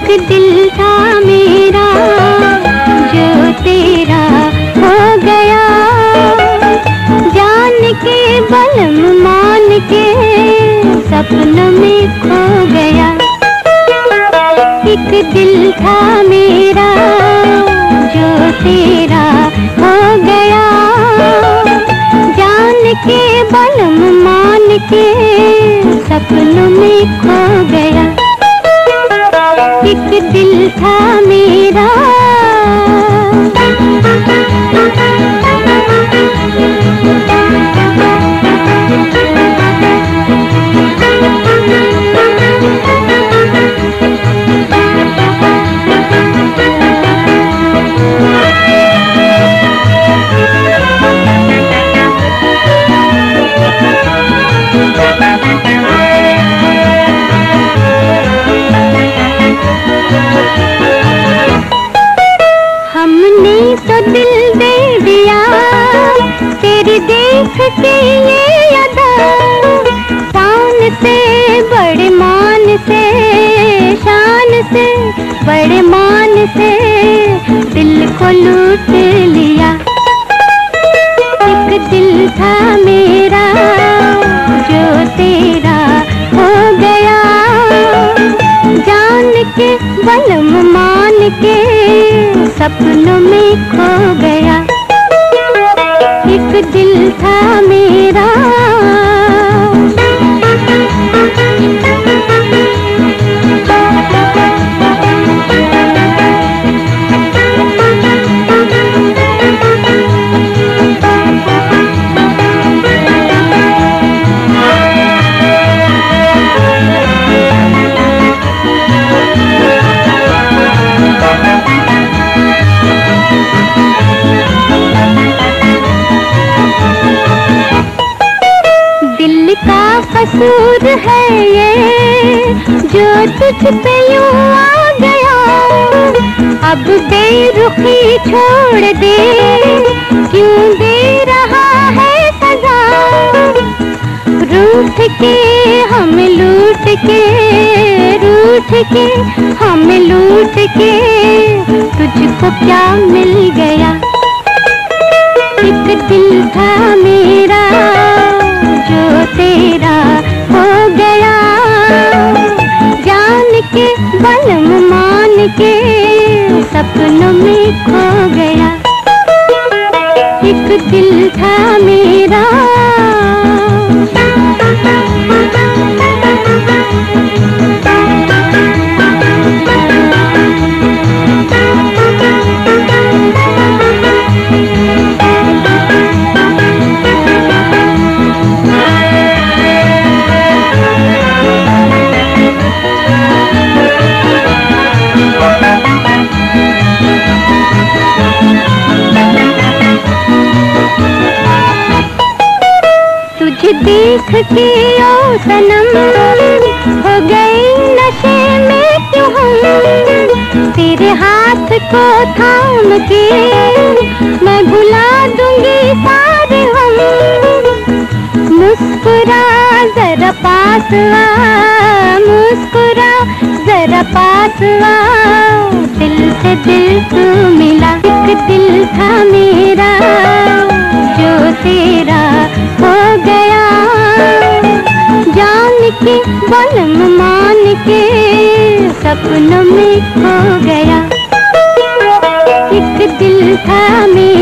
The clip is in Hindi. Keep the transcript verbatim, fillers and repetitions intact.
दिल था मेरा जो तेरा हो गया, जान के बलम मान के सपनों में खो गया। एक दिल था मेरा जो तेरा हो गया, जान के बलम मान के सपनों में खो गया। एक दिल था मेरा। हमने तो दिल दे दिया तेरी देख के ये अदा, शान से बड़े मान से, शान से बड़े मान से दिल को लूट लिया। एक दिल था मेरा जो तेरा हो गया, जान के बलम मान के सपनों में खो गया। एक दिल था मेरा। कसूर है ये जो तुझ पे यूं आ गया, अब बेरुखी छोड़ दे, क्यों दे रहा है सजा। रूठ के हम लूट के, रूठ के हम लूट के तुझको क्या मिल गया। एक दिल था मेरा जो तेरा हो गया, जान के बलम मान के सपनों में खो गया। एक दिल था मेरा। तुझे देख के ओ सनम हो गए नशे में क्यों हम, तेरे हाथ को थाम के मैं भुला दूंगी सारे हम। मुस्कुरा जरा पास आ, मुस्कुरा जरा पास आ, दिल से दिल तू मिला। एक दिल था मेरा जो तेरा हो गया, जान के बलम मान के सपनों में खो गया। एक दिल था मेरा।